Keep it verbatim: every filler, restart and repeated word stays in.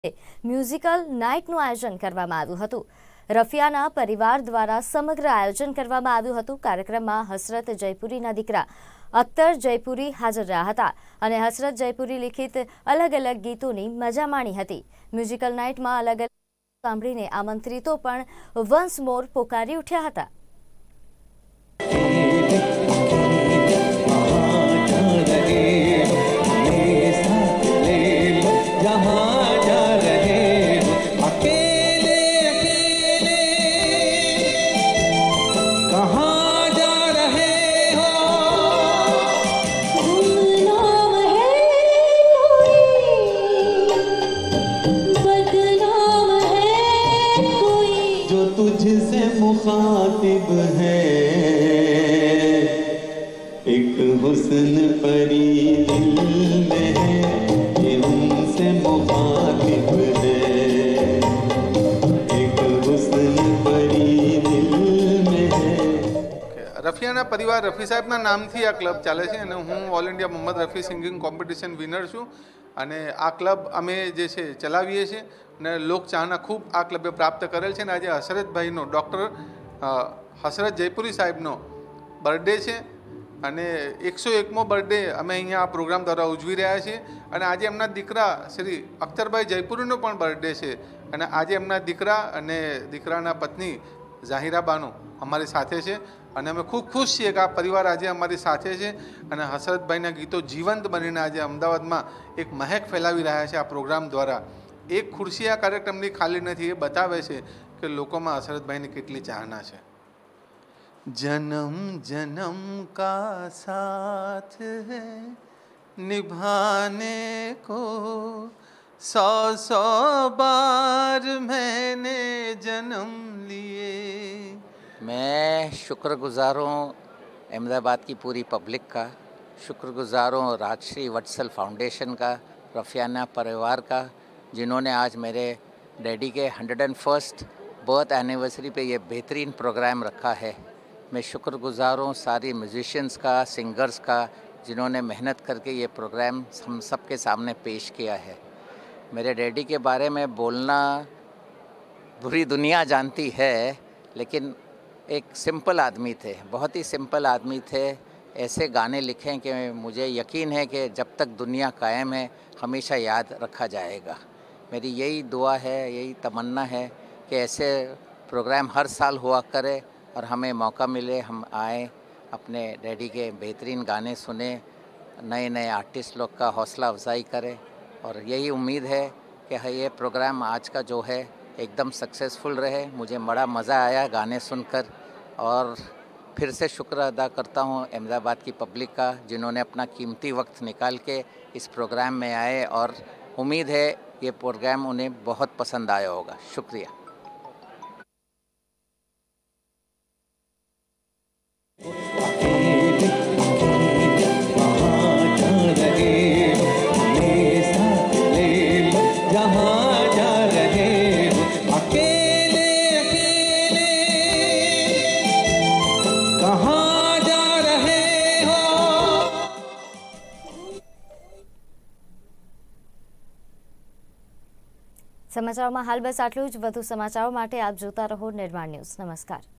Musical नाइटનું આયોજન કરવામાં આવ્યું હતું। રફિયાના પરિવાર દ્વારા સમગ્ર આયોજન કરવામાં આવ્યું હતું। કાર્યક્રમમાં હસરત જયપુરીના દીકરા અખ્તર જયપુરી હાજર રહ્યા હતા અને હસરત જયપુરી લિખિત અલગ અલગ ગીતોની મજા માણી હતી। મ્યુઝિકલ નાઇટમાં અલગ અલગ સાંભળીને આમંત્રિતો પણ વન્સ મોર પોકારી ઉઠ્યા હતા। तुझसे मुखातिब है एक हुस्न परी दिल में है ये उनसे मुखातिब है एक हुस्न परी दिल में है। રફિયાના પરિવાર રફી સાહેબના નામથી આ ક્લબ ચાલે છે અને હું all India Mohammad Rafi singing competition winner છું અને આ ક્લબ અમે જે છે ચલાવીએ છીએ અને લોકચાહના ખૂબ આ ક્લબે પ્રાપ્ત કરેલ છે અને આજે હસરતભાઈનો ડૉક્ટર હસરત જયપુરી સાહેબનો બર્થડે છે અને એકસો એકમો બર્થડે અમે અહીંયા આ પ્રોગ્રામ દ્વારા ઉજવી રહ્યા છીએ અને આજે એમના દીકરા શ્રી અખ્તરભાઈ જયપુરીનો પણ બર્થડે છે અને આજે એમના દીકરા અને દીકરાના પત્ની ઝાહિરાબાનો અમારી સાથે છે અને અમે ખૂબ ખુશ છીએ કે આ પરિવાર આજે અમારી સાથે છે અને હસરતભાઈના ગીતો જીવંત બનીને આજે અમદાવાદમાં એક મહેક ફેલાવી રહ્યા છે આ પ્રોગ્રામ દ્વારા। એક ખુરશી આ કાર્યક્રમની ખાલી નથી, એ બતાવે છે કે લોકોમાં હસરતભાઈની કેટલી ચાહના છે। जन्म जन्म का साथ है निभाने को सौ सौ बार मैंने जन्म लिए। मैं शुक्रगुजार हूँ अहमदाबाद की पूरी पब्लिक का, शुक्रगुजार हूँ राजश्री वत्सल फाउंडेशन का, रफियाना परिवार का, जिन्होंने आज मेरे डैडी के hundred and first birth anniversary पे ये बेहतरीन प्रोग्राम रखा है। मैं शुक्रगुजार हूँ सारी म्यूजिशियंस का, सिंगर्स का, जिन्होंने मेहनत करके ये प्रोग्राम हम सब के सामने पेश किया है। मेरे डैडी के बारे में बोलना पूरी दुनिया जानती है, लेकिन एक सिंपल आदमी थे, बहुत ही सिंपल आदमी थे। ऐसे गाने लिखे कि मुझे यकीन है कि जब तक दुनिया कायम है हमेशा याद रखा जाएगा। मेरी यही दुआ है, यही तमन्ना है कि ऐसे प्रोग्राम हर साल हुआ करे और हमें मौका मिले, हम आए, अपने डैडी के बेहतरीन गाने सुने, नए नए आर्टिस्ट लोग का हौसला अफजाई करें और यही उम्मीद है कि ये प्रोग्राम आज का जो है एकदम सक्सेसफुल रहे। मुझे बड़ा मज़ा आया गाने सुनकर और फिर से शुक्र अदा करता हूँ अहमदाबाद की पब्लिक का, जिन्होंने अपना कीमती वक्त निकाल के इस प्रोग्राम में आए और उम्मीद है ये प्रोग्राम उन्हें बहुत पसंद आया होगा। शुक्रिया। સમાચારોમાં હાલ બસ આટલું જ। વધુ સમાચારો માટે આપ જોતા રહો નિર્માણ ન્યૂઝ। નમસ્કાર।